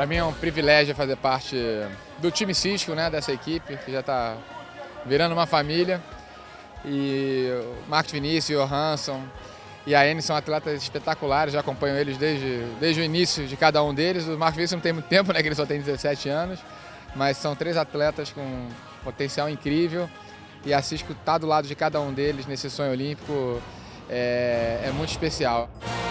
Para mim é um privilégio fazer parte do time Cisco, né, dessa equipe, que já está virando uma família. E o Marcos Vinícius e o Johansson e a Anne são atletas espetaculares, já acompanho eles desde o início de cada um deles. O Marcos Vinícius não tem muito tempo, né, que ele só tem 17 anos, mas são 3 atletas com potencial incrível. E a Cisco está do lado de cada um deles nesse sonho olímpico, é muito especial.